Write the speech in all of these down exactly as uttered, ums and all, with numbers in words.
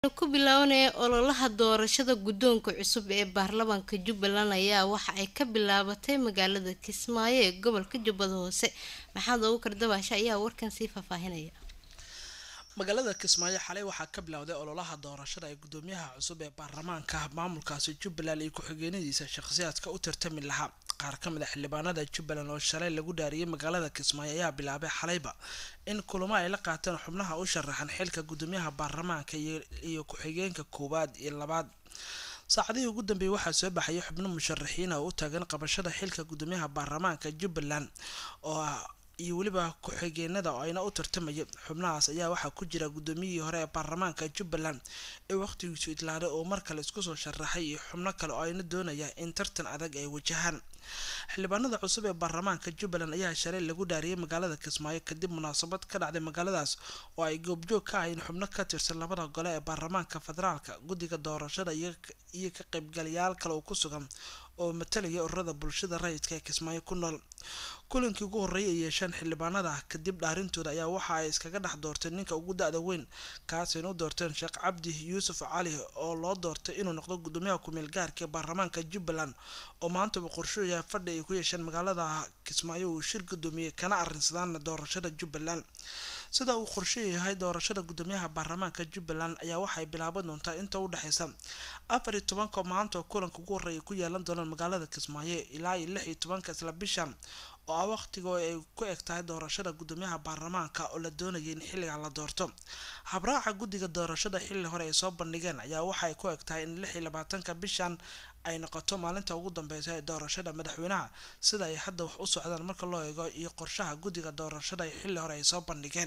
ku bilaabanaya ololaha doorashada guddoonka cusub ee baarlamaanka Jubbaland ayaa waxa ay ka bilaabatay magaalada Kismaayo ee gobolka Jubbada Hoose. Maxamed Abuukar Dabaasha ayaa warkan sii faahfaahinaya. magaalada Kismaayo xalay waxaa ka bilowday ololaha doorashada ee gudoomiyaha cusub ee baarlamaanka maamulkaasi Jubbaland iyo ku-xigeenadiisa shakhsiyaadka u tartami lahaa. qaar ka mid ah xildhibaanada Jubbaland oo shalay lagu dhaariyay magaalada Kismaayo ayaa bilaabay xalayba in kulamo ay la qaataan xubnaha u sharaxan xilka gudoomiyaha baarlamaanka iyo ku-xigeenka koowaad iyo labaad. saacadihii ugu dambeeyay waxaa soo baxay xubno musharaxiin oo u taagan qabashada xilka gudoomiyaha baarlamaanka Jubbaland oo iyo waliba ku-xigeenada oo ayna u tartamayay. xubnahaas ayaa waxaa ku jira gudoomiyihii hore ee baarlamaanka Jubbaland ee waqtigiisu idlaaday oo mar kale isku soo sharaxay iyo xubno kale oo ayna doonaya in tartan adag ay wajahaan. xildhibaanada cusub ee baarlamaanka Jubbaland ayaa shalay lagu dhaariyay magaalada Kismaayo kadib munaasabad ka dhacday magaaladaas oo ay goobjoog ka ahaayeen xubno ka tirsan labada gole ee baarlamaanka federaalka, guddiga doorashada iyo ka qaybgalayaal kale oo ku sugan oo matalaya ururada bulshada rayidka ee Kismaayo ku nool. kulankii ugu horeeyay ee yeeshaan xildhibaanada kadib dhaarintooda ayaa waxa ay iskaga dhex doorteen ninka ugu da'da weyn, kaasina u doorteen Sheekh Cabdi Yuusuf Cali oo loo doortay inuu noqdo gudoomiyaha ku-meel gaarka ee baarlamaanka Jubbaland oo maanta uu qorsheeyay fadhi ay ku yeesheen magaalada Kismaayo uu shir gudoomiyay kana arrinsadaan doorashada Jubbaland. sida uu qorsheeyay doorashada gudoomiyaha baarlamaanka Jubbaland ayaa waxay bilaaban doontaa inta u dhaxaysa afar iyo toban maanta oo kulanka ugu horeeyay ku yeelan doona magaalada Kismaayo ilaa lix iyo toban isla bishan oo ah waqtiga ay ku egtahay doorashada gudoomiyaha baarlamaanka oo la doonayay in xilliga la doorto. habraaca guddiga doorashada xilli hore ay soo bandhigeen ayaa waxa ay ku egtahay in lix iyo labaatanka bishan ay noqoto maalinta ugu dambaysa ee doorashada madaxweynaha sida ay hadda wax u socdaan marka loo eego iyo qorshaha guddiga doorashada xilli hore ay soo bandhigeen.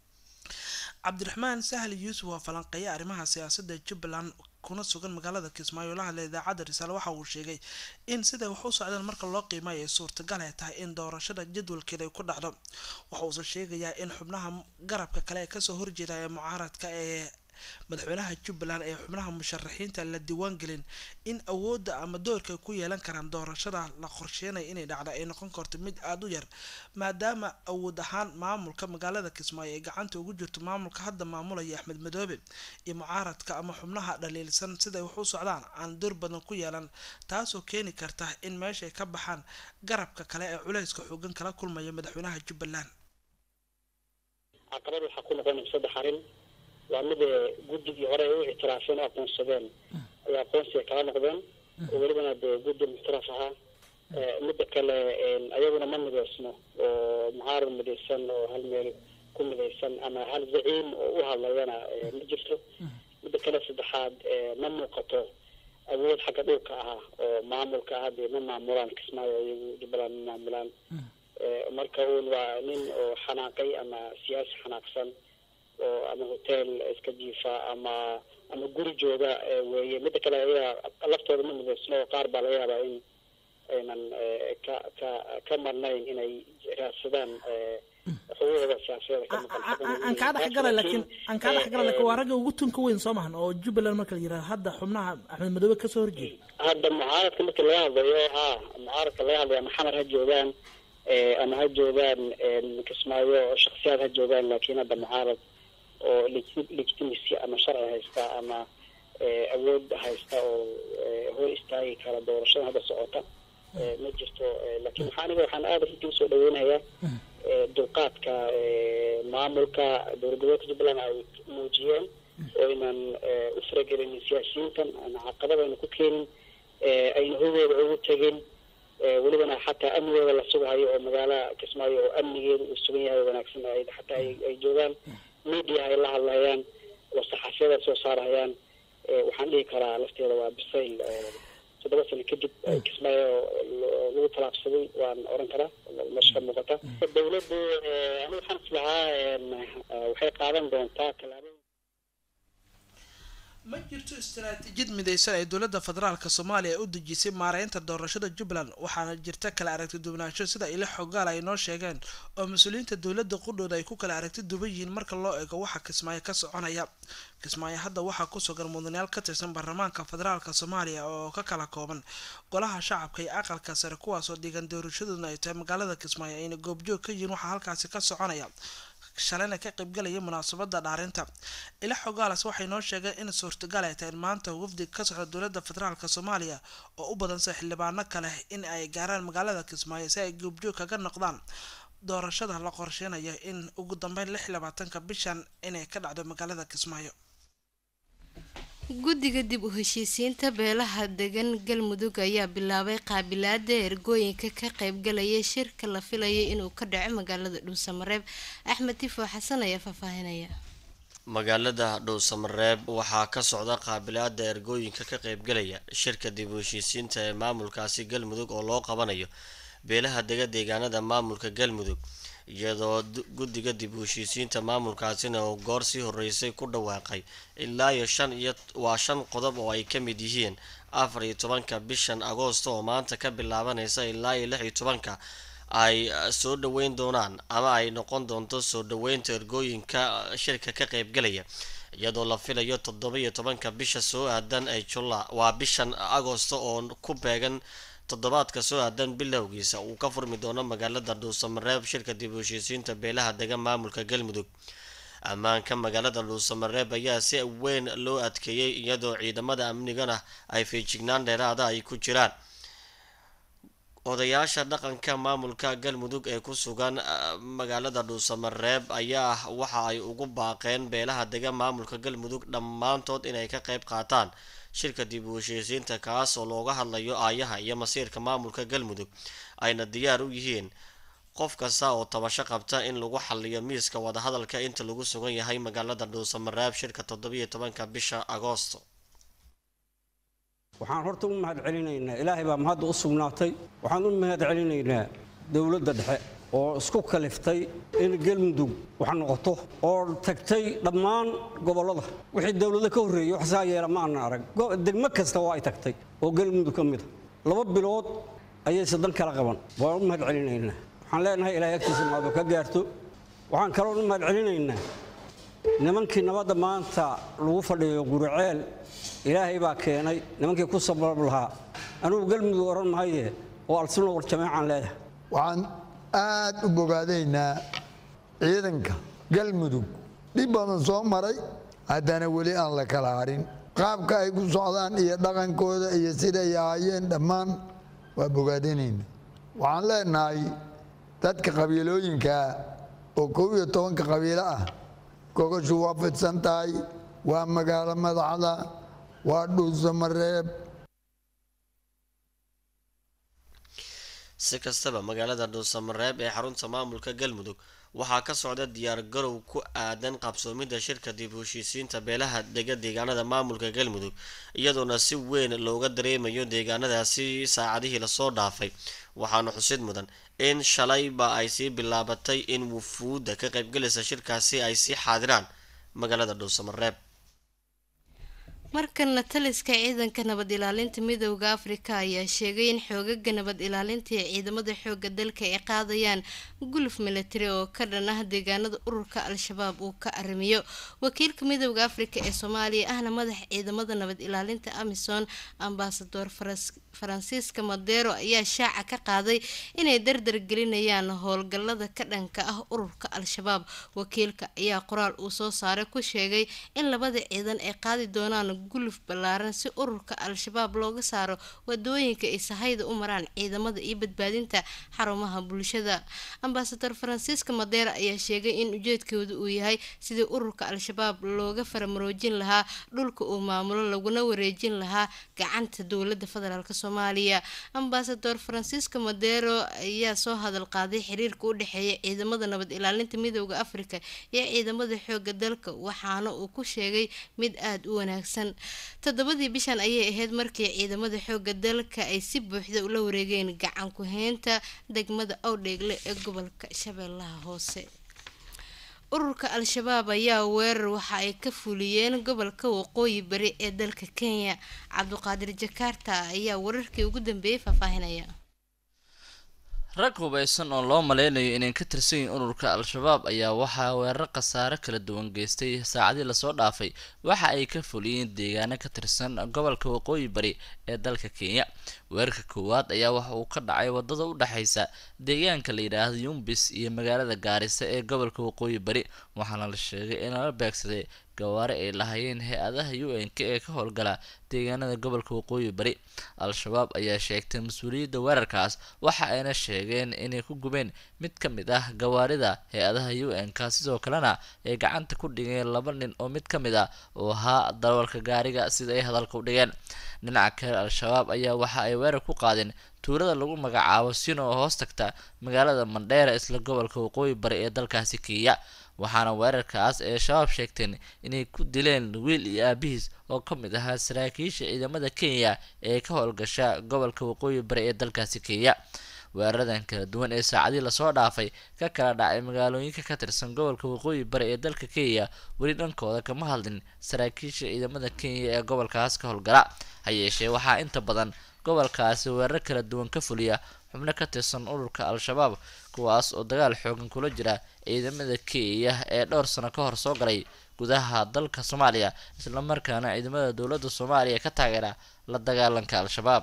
cabdiraxmaan sahal yuusuf waa falanqeeya arrimaha siyaasadda Jubbaland kuna sugan magaalada Kismaayo la hadlay idaacadda Risaale waxa uu sheegay in sida wax u socdaan marka loo qiimeeyo suurtagal ay tahay in doorashada jadwalkeeda ay ku dhacdo. waxa uu sheegayaa in xubnaha garabka kale ee kasoo horjeeda ee mucaaradka ee madaxweynaha Jubbaland ee xubnaha musharaxiinta la diiwaan gelin in awoodda ama doorka ku yeelan karaan doorashada la qorsheenay inay dhacdo ay noqon karto mid aad u yar maadaama awood ahaan maamulka magaalada Kismaayo ay gacanta ugu jirto maamulka hadda maamulaya Axmed Madoobe iyo mucaaradka ama xubnaha dhaliilsan sida wax u socdaan aan door badan ku yeelan, taasoo keeni karta in meesha ay ka baxaan garabka kale ee culayska xoogan kala kulmaya madaxweynaha Jubbaland. caqabad waxa ku noqon saddex arrin waa mid guddigii hore u ictiraafeen aqoonsadeen ayaa aqoonsiga kala noqdeen oo welibana dee guddi muxtaraaf ahaa. midda kale ayaguna ma midaysno oo mucaarad midaysan oo hal meel ku midaysan ama hal zaciim oo u hadlayana ma jirto. midda kale saddexaad ma muuqato awood xagga dhulka ah oo maamulka ah dee ma maamulaan Kismaayo iyagu Jubbaland ma maamulaan. marka uun waa nin oo xanaaqay ama siyaasi xanaaqsan oo ama hotel iska jiifa ama ama guri jooga weeye. midda kale ayaa laftooda ma midaysno qaar baa laga yaabaa in aynan ka ka ka marnayn inay raadsadaan xuquuqda siyaasadeed ka maqan. aan ka dhex galay laakiin aan ka dhex galay laakiin waa ragga ugu tunka weyn soo maahan oo Jubbaland marka la yiraahdo hadda xubnaha Axmed Madoobe ka soo horjeeda. hadda mucaaradka marka laga hadlayo ha mucaaradka laga hadlayo maxamed ha joogaan ama ha joogaan Kismaayo shakhsiyaad ha joogaan laakiin hadda mucaarad oo legitimacy ama sharci haysta ama awood haysta oo hor istaagi kara doorashada hadda socota ma jirto. laakiin waxaa aniga waxaan aad u soo dhaweynayaa dulqaadka maamulka dowlad goboleedka Jubbaland ay muujiyeen oo inaan u faragelin siyaasiyiintan ama caqabadayna ku keenin ayna hogooda ugu tegin welibana xataa amnigooda la sugahayo oo magaala Kismaayo oo amnigeedu uu sugan yahay wanaagsan ay xataa ay joogaan media ay la hadlayaan oo saxaafiyada soo saarayaan. waxaan dhihi karaa lafteeda waa bisayl toddoba sano kadib Kismaayo lagu talaabsaday waan oran karaa meesha ka muuqata. dowladdu aniga waxaan islahaa waxay qaadan doontaa tallaabo. ma jirto istaraatiijiyad midaysan ee dowladda federaalka Soomaaliya u dejisay maareynta doorashada Jubbaland waxaana jirta kala aragti duwanaansho sida ila xogaal ay noo sheegeen oo mas'uuliyiinta dowladda qudhooda ay ku kala aragti duwan yihiin marka loo eego waxa Kismaayo ka soconaya. Kismaayo hadda waxaa ku sugan mudanayaal ka tirsan baarlamaanka federaalka Soomaaliya oo ka kala kooban golaha shacabka iyo aqalka sare kuwaas oo deegaan doorashadooda ay tahay magaalada Kismaayo ayna goobjoog ka yihiin waxa halkaasi ka soconaya. shalayna ka qaybgalaya munaasabada dhaarinta. ila xogaalas waxay noo sheegeen in suurtagal ay tahay maanta wafdi ka socda dowladda federaalka Soomaaliya oo u badan xildhibaano kale in ay gaaraan magaalada Kismaayo si ay goobjoog kaga noqdaan doorashada la qorsheenayo in ugu dambeyn lix iyo labaatanka bishan inay ka dhacdo magaalada Kismaayo. guddiga dib u heshiisiinta beelaha degan galmudug ayaa bilaabay qaabilaada ergooyinka ka qaybgalaya shirka la filayay inuu ka dhaco magaalada Dhuusamareeb. Axmed Tifo Xasan ayaa faahfaahinaya. magaalada Dhuusamareeb waxaa ka socda qaabilaada ergooyinka ka qaybgalaya shirka dib u heshiisiinta ee maamulkaasi galmudug oo loo qabanayo beelaha dega deegaanada maamulka galmudug, iyadoo guddiga dib u heshiisiinta maamulkaasina oo goor sii horeysay ku dhawaaqay ilaa iyo shan iyo waa shan qodob oo ay ka mid yihiin afar iyo tobanka bishan Agoosto oo maanta ka bilaabanaysa ilaa iyo lix iyo tobanka ay soo dhaweyn doonaan ama ay noqon doonto soo dhaweynta ergooyinka shirka ka qaybgalaya, iyadoo la filayo toddoba iyo tobanka bisha soo aadan ay July waa bishan Agoosto oo ku beegan toddobaadka soo aadan bilowgiisa uu ka furmi doono magaalada Dhuusamareeb shirka dib u heshiisiinta beelaha degan maamulka galmudug. ammaanka magaalada Dhuusamareeb ayaa si weyn loo adkeeyay iyadoo ciidamada amnigana ay feejignaan dheeraada ay ku jiraan. odayaasha dhaqanka maamulka galmudug ee ku sugan magaalada Dhuusamareeb ayaa waxa ay ugu baaqeen beelaha degan maamulka galmudug dhammaantood inay ka qayb qaataan shirka dib u heshiisiinta kaas oo looga hadlayo aayaha iyo masiirka maamulka galmudug, ayna diyaar u yihiin qof kasta oo tabasho qabta in lagu xalliyo miiska wadahadalka inta lagu sugan yahay magaalada Dhuusamareeb shirka toddoba iyo tobanka bisha Agoosto. waxaan horta u mahad celinaynaa ilaahay baa mahad u sugnaatay. waxaan u mahad celinaynaa dawladda dhexe oo isku kaliftay in galmudug wax noqoto oo tagtay dhammaan gobolada wixii dawladda ka horeeyay wax saa yeela ma aan arag. degmo kasta waa ay tagtay oo galmudug ka mid ah. laba bilood ayay sadan kala qaban. waan u mahad celinaynaa. waxaan leenahay ilaahay agtiisa maado ka gaarto. waxaan kaloo u mahad celinaynaa nimankii nabadda maanta lagu fadhiyo Guriceel. ilaahay baa keenay nimankii ku sabab lahaa. anugu galmudug oran maaye oo alsano war jamaacan leeyahay. waxaan aad u bogaadaynaa ciidanka galmudug dhib badan soo maray haddana weli aan la kala harin. qaabka ay ku socdaan iyo dhaqankooda iyo sida ay ahaayeen dhammaan waa bogaadinayna. waxaan leenahay dadka qabiilooyinka oo kow iyo tobanka qabiilo ah gogashu waa fidsan tahay, waa magaalo madaxda, waa Dhuusamareeb. si kastaba magaalada Dhuusamareeb ee xarunta maamulka galmudug waxaa ka socda diyaar garow ku aadan qabsoomida shirka dib u heshiisiinta beelaha dega deegaanada maamulka galmudug, iyadoona si weyn looga dareemayo deegaanadaasi saacadihii lasoo dhaafay. waxaana xusid mudan in shalayba ay sii bilaabatay in wufuudda ka qaybgalaysa shirkaasi ay sii xaadiraan magaalada Dhuusamareeb. markana taliska ciidanka nabad ilaalinta midowga Afrika ayaa sheegay in xoogaga nabad ilaalinta ee ciidamada xooga dalka ay qaadayaan guluf military oo ka dhan ah deegaanada ururka Al-Shabaab uu ka arrimiyo. wakiilka midowga Afrika ee Soomaaliya ahna madaxa ciidamada nabad ilaalinta AMISOM Ambassador Francisco Madero ayaa shaaca ka qaaday inay dardar gelinayaan howlgallada ka dhanka ah ururka Al-Shabaab. wakiilka ayaa qoraal uu soo saaray ku sheegay in labada ciidan ay qaadi doonaan guluf ballaaran si ururka Al-Shabaab looga saaro wadooyinka ay sahayda u maraan ciidamada iyo badbaadinta xarumaha bulshada. Ambassador Francisco Madero ayaa sheegay in ujeedkoodu uu yahay sidii ururka Al-Shabaab looga faramaroojin lahaa dhulka uu maamulo laguna wareejin lahaa gacanta dowladda federaalka Soomaaliya. Ambassador Francisco Madero ayaa soo hadal qaaday xiriirka u dhaxeeya ciidamada nabad ilaalinta midowga Afrika iyo ciidamada xooga dalka, waxaana uu ku sheegay mid aad u wanaagsan. toddobadii bishan ayay ahayd markii ciidamada xooga dalka ay si buuxda ula wareegeen gacan ku haynta degmada Awdheegle ee gobolka Shabeellaha Hoose. ururka Al-Shabaab ayaa weerar waxa ay ka fuliyeen gobolka waqooyi bari ee dalka Kenya. Cabduqaadir Jakarta ayaa wararkii ugu dambeeyay faahfaahinaya. rag hubaysan oo loo maleynayo inay ka tirsan yihiin ururka al-shabaab ayaa waxaa weerar khasaare kala duwan geystay saacadii lasoo dhaafay waxa ay ka fuliyeen deegaano ka tirsan gobolka waqooyi bari ee dalka Kenya. weerarka koowaad ayaa waxa uu ka dhacay wadada u dhaxaysa deegaanka la yiraahdo Yumbis iyo magaalada Gaarisa ee gobolka waqooyi bari, waxaana la sheegay in la beegsaday gawaari ay lahaayeen hay-adaha U N K ee ka howlgala deegaanada gobolka waqooyi bari. al-shabaab ayaa sheegtay mas-uuliyadda weerarkaas, waxa ayna sheegeen inay ku gubeen mid ka mid ah gawaarida hay-adaha U N K, sidoo kalena ay gacanta ku dhigeen laba nin oo mid ka mid ah oo ahaa darawalka gaariga sida ay hadalka u dhigeen. dhinaca kale al-shabaab ayaa waxa ay weerar ku qaadeen tuulada lagu magacaabo Sino oo hoos tagta magaalada Mandheera isla gobolka waqooyi bari ee dalkaasi Kenya, waxaana weerarkaas ay shabaab sheegteen inay ku dileen wiil iyo aabihiis oo ka mid ahaa saraakiisha ciidamada Kenya ee ka howlgasha gobolka waqooyi bari ee dalkaasi Kenya. weeraradan kala duwan ee saacadii lasoo dhaafay ka kala dhacay magaalooyinka ka tirsan gobolka waqooyi bari ee dalka Kenya weli dhankooda kama hadlin saraakiisha ciidamada Kenya ee gobolkaas ka howlgala. ha yeeshee waxaa inta badan gobolkaasi weerar kala duwan ka fuliya xubno ka tirsan ururka al-shabaab, kuwaas oo dagaal xoogan kula jira ciidamada Kenya ee dhowr sano ka hor soo galay gudaha dalka Soomaaliya, isla markaana ciidamada dowladda Soomaaliya ka taageera la dagaalanka al-shabaab.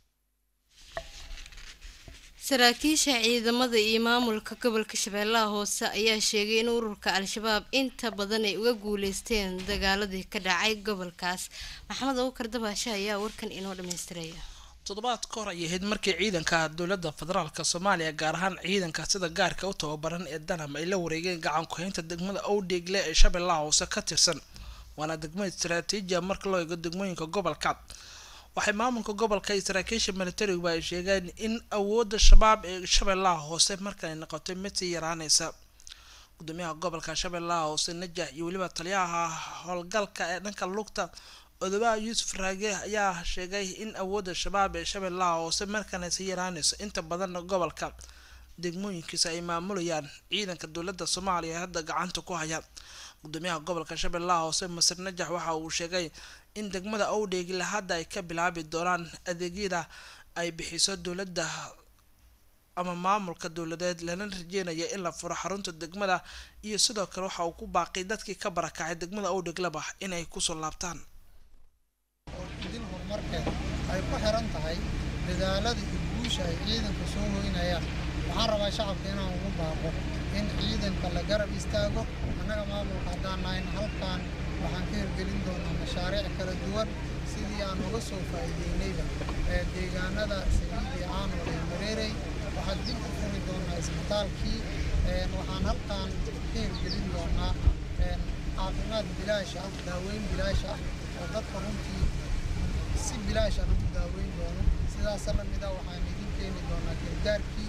saraakiisha ciidamada iyo maamulka gobolka Shabeellaha Hoose ayaa sheegay in ururka al-shabaab inta badan ay uga guuleysteen dagaaladii ka dhacay gobolkaas. maxamed Abuukar Dabaashe ayaa warkan inoo dhameystiraya. toddobaad ka hor ayay ahayd markii ciidanka dowladda federaalka Soomaaliya gaar ahaan ciidanka sida gaarka u tababaran ee Danam ay la wareegeen gacan ku haynta degmada Owdheegle ee Shabeellaha Hoose ka tirsan, waana degmo istiraatiiji ah marka loo eego degmooyinka gobolka. waxay maamulka gobolka iyo saraakiisha militarigu ay sheegeen in awoodda shabaab ee Shabeellaha Hoose markan ay noqotay mid sii yaraanaysa. gudoomiyaha gobolka Shabeellaha Hoose Najax iyo waliba taliyaha howlgalka ee dhanka lugta Odawa Yuusuf Raage ayaa sheegay in awoodda shabaab ee Shabeellaha Hoose markan ay sii yaraanayso inta badan gobolka degmooyinkiisa ay maamulayaan ciidanka dowladda Soomaaliya hadda gacanta ku haya. gudoomiyaha gobolka Shabeellaha Hoose Masar Najax waxa uu sheegay in degmada Owdheegle hadda ay ka bilaabi doonaan adeegyada ay bixiso dowladda ama maamulka dowladeed, lana rajeynayo in la furo xarunta degmada, iyo sidoo kale waxa uu ku baaqay dadkii ka barakacay degmada Owdheegle inay ku soo laabtaan. dil horumarkeed ay ku xiran tahay dadaalada iyo guusha ay ciidanka soo hoynayaan. waxaan rabaa shacabka inaan ugu baaqo in ciidanka la garab istaago. annaga maamulka haddaan nahayn halkan waxaan ka hirgelin doonaa mashaariic kala duwan sidii aan uga soo faa'iideynayba ee deegaanada Saliid iyo Caano iyo Mareerey. waxaan dib u furi doonaa isbitaalkii, waxaan halkan ka hirgelin doonaa caafimaad bilaash ah, daaweyn bilaash ah oo dadka runtii si bilaash ah lagu daaweyn doono. sidaas la mid ah waxaan idin keeni doonaa gargaarkii.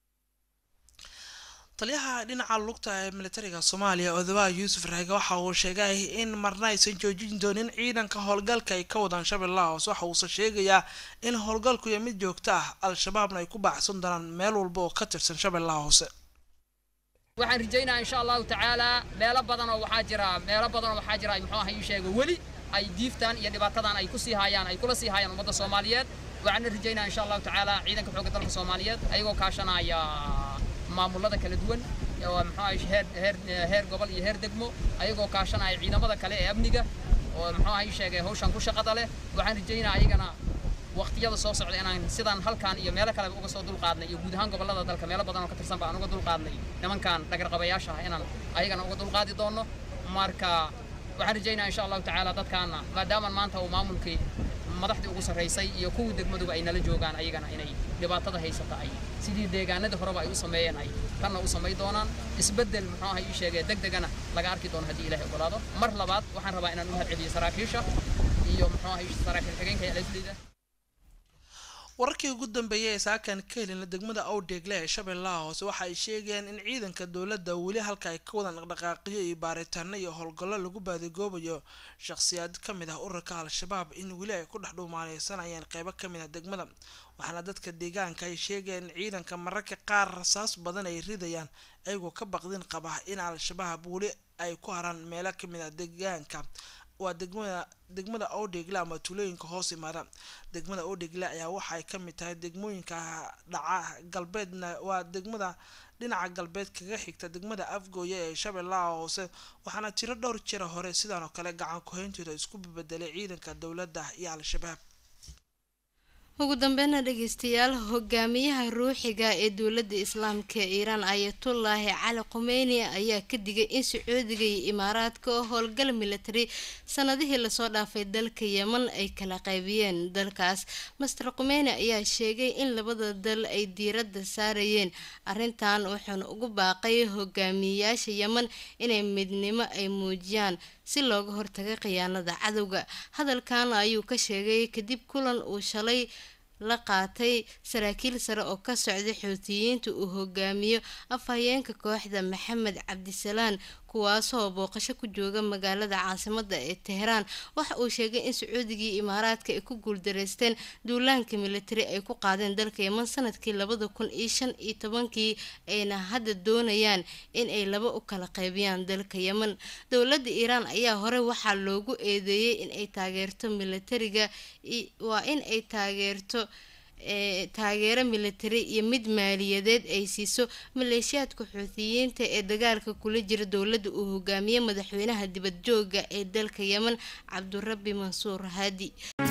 taliyaha dhinaca lugta ee militariga Soomaaliya Odawa Yuusuf Raage waxa uu sheegay in marna aysan joojin doonin ciidanka howlgalka ay ka wadaan Shabeellaha Hoose. waxa uu sheegayaa in howlgalku yahay mid joogto ah, al-shabaabna ay ku baxsan doonaan meel walba oo ka tirsan Shabeellaha Hoose. waxaan rajaynayaa insha Allah tacaala meelo badan oo waxaa jira meelo badan oo waxaa jira muxuu ahaa sheegay wali ay diiftaan iyo dhibaatadan ay ku sii hayaan ay kula sii hayaan ummadda Soomaaliyeed. waxaan rajaynayaa insha Allah tacaala ciidanka xoogga dalka Soomaaliyeed ayagoo kaashanaya maamulada kala duwan oo muxuu heer heer heer gobol iyo heer degmo ayagoo kaashanaya ciidamada kale ee amniga oo muxuu ahaa sheegay hawshan ku shaqada leh. waxaan rajaynayaa ayagana waqtiyada soo socda inaan sidaan halkan iyo meelo kale uga soo dul qaadnay iyo guud ahaan gobolada dalka meelo badan oo ka tirsan baan uga dul qaadnay nimankan dhagar qabayaasha ah inaan ayagana uga dul qaadi doono. marka waxaan rajaynayaa insha Allah tacaala dadkaana maadaama maanta uu maamulkii madaxdii ugu sareysay iyo kuwa degmaduba ay nala joogaan ayagana inay dhibaatada haysata ay sidii deegaanada horeba ay u sameeyeen ay kana u sameey doonaan isbedel muxuu ahaa sheegay degdegana laga arki doono hadii Ilaahay ogolaado. mar labaad waxaan rabaa inaan u mahadceliyo saraakiisha iyo muxuu ahaa saraakiil xigeenka ee Alflida. wararkii ugu dambeeyay ee saakan ka helin degmada Owdheegle ee Shabeellaha Hoose waxa ay sheegeen in ciidanka dowladda wali halka ay ka wadaan dhaqdhaqaaqyo iyo baaritaano iyo howlgallo lagu baadigoobayo shakhsiyaad ka mid ah ururka al-shabaab in wali ay ku dhaxdhuumaaleysanayeen qaybo ka mid ah degmada. waxaana dadka deegaanka ay sheegeen in ciidanka mararka qaar rasaas badan ay ridayaan ayagoo ka baqdin qaba in al-shabaab wali ay ku haraan meelo ka mid ah deegaanka waa degmada degmada Owdheegle ama tuulooyinka hoos imaada degmada Owdheegle ayaa waxa ay ka mid tahay degmooyinka dhaca galbeedna waa degmada dhinaca galbeed kaga xigta degmada Afgooye ee Shabeellaha Hoose waxaana tiro dhowr jeer hore sidaan oo kale gacan ku hayntooda isku bedelay ciidanka dowladda iyo al-shabaab. ugu dambeynna dhageystayaal hogaamiyaha ruuxiga ee dowladda islaamka ee Iiraan Ayatollah Ali Khamenei ayaa ka digay in Sacuudiga iyo Imaaraadka oo howlgal military sanadihii la soo dhaafay dalka Yemen ay kala qaybiyeen dalkaas. Master Khamenei ayaa sheegay in labada dal ay diiradda saarayeen arrintan wuxuuna ugu baaqay hogaamiyayaasha Yemen inay midnimo ay muujiyaan si looga hortago khiyaanada cadawga. Hadalkan ayuu ka sheegay kadib kulan uu shalay la qaatay saraakiil sare oo ka socda Xuutiyiinta uu hogaamiyo afhayeenka kooxda Maxamed Cabdisalaan kuwaasoo booqasho ku jooga magaalada caasimadda ee Tehran. waxa uu sheegay in Sacuudiga iyo Imaaraadka ay ku guuldareysteen duulaanka military ay ku qaadeen dalka Yemen sanadkii labada kun iyo shan iyo tobankii ayna hadda doonayaan in ay laba u kala qaybiyaan dalka Yemen. dowladda Iiraan ayaa hore waxaa loogu eedeeyay in ay taageerto militariga waa in ay taageerto ee taageero military iyo mid maaliyadeed ay siiso maleeshiyaadka Xuutiyiinta ee dagaalka kula jira dowladda uu hogaamiyo madaxweynaha dibad jooga ee dalka Yemen Cabdurabbi Mansuur Hadi.